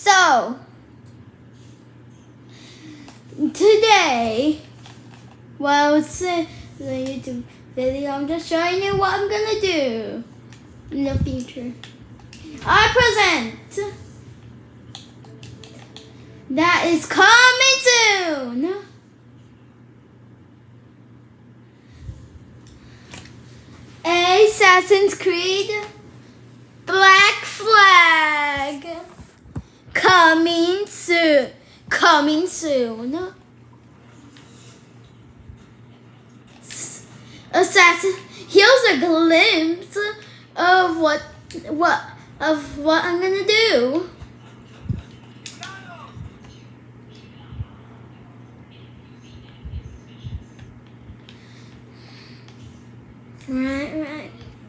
So today, well, it's the YouTube video. I'm just showing you what I'm gonna do in the future. I present that is coming soon. Assassin's Creed Black Flag coming soon. Coming soon. Here's a glimpse of what I'm gonna do. Right.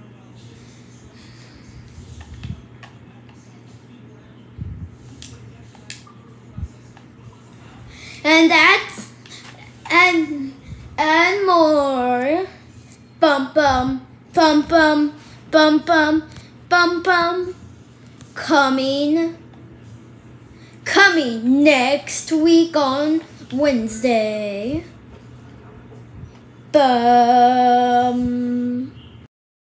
And that's and more. Bum bum bum bum bum bum bum bum. Coming next week on Wednesday. Bum.